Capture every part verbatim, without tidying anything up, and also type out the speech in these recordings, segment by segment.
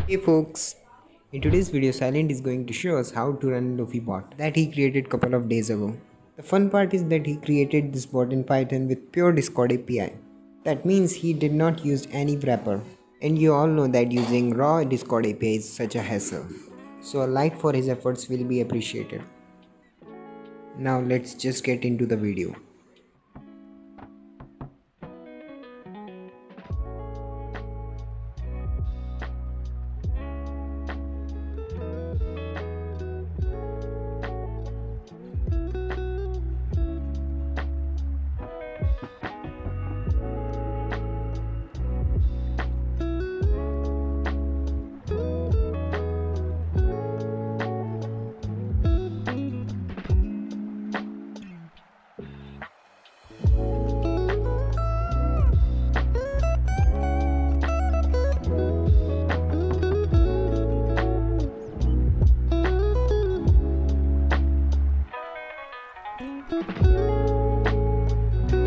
Hey folks, in today's video Silent is going to show us how to run Lofi bot that he created couple of days ago. The fun part is that he created this bot in Python with pure Discord A P I. That means he did not use any wrapper, and you all know that using raw Discord A P I is such a hassle. So a like for his efforts will be appreciated. Now let's just get into the video.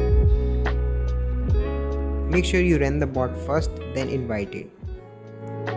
Make sure you run the bot first, then invite it.